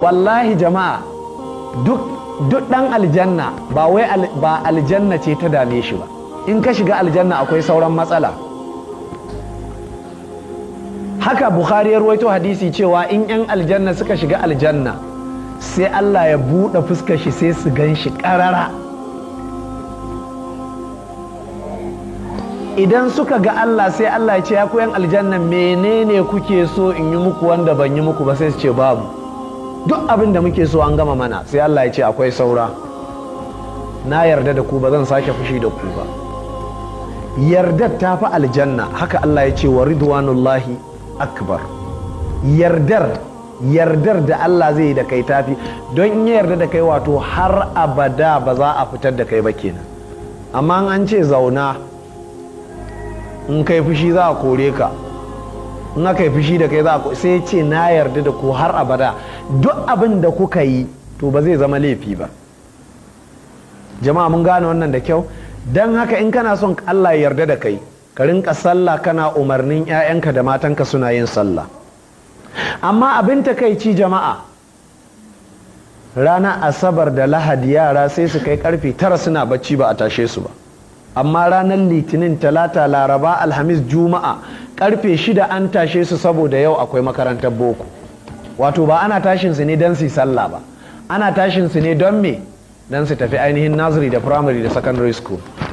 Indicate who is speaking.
Speaker 1: wallahi jama'a duk dan aljanna ba aljanna ce ta dame shi ba. In ka shiga aljanna akwai sauran matsala. Haka Bukhari ya ruwaito hadisi cewa in 'yan aljanna suka shiga aljanna sai Allah ya buɗe fuskar shi sai su gan shi ƙarara. Idan suka ga Allah sai Allah ya ce ya ku 'yan aljanna menene kuke so in yi muku wanda ban yi muku ba, sai su ce babu, duk abin da muke so an gama mana. Sai Allah ya ce akwai saura, na yarda da ku ba zan sake fushi da ku ba. Yardar ta fi aljanna. Haka Allah ya ce wa ridwanullahi akbar. Yardar da Allah zai yi da kai tafi, don in ya yarda da kai wato har abada ba za a fitar da kai ba kenan. Amma an ce zauna, in kai fushi za a kore ka, in aka yi fushi da kai za a sai ce na yarda da ku har abada, duk abin da kuka yi to ba zai zama laifi ba. Jama'a mun gane wannan da kyau. Don haka in kana son Allah ya yarda da kai, ka rinka sallah kana umarnin 'ya'yanka da matanka suna yin sallah. Amma abin takaici jama'a, ranar asabar da lahadi yara sai su kai karfe 9 suna bacci ba a tashe su ba, amma ranar litinin, talata, laraba, alhamis, juma'a karfe 6 an tashe su saboda yau akwai makarantar boko. Wato ba ana tashin su ne don su yi sallah ba, ana tashin su ne don me? Don su tafi ainihin nursery da primary da secondary school.